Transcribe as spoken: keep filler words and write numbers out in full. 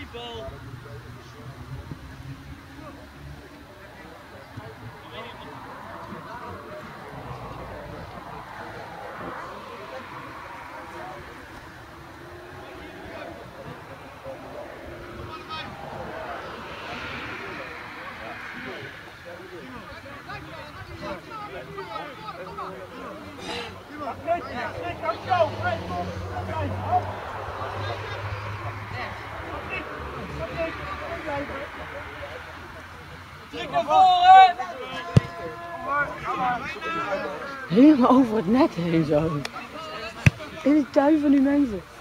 bal. Druk naar voren! Helemaal over het net heen zo. In de tuin van die mensen.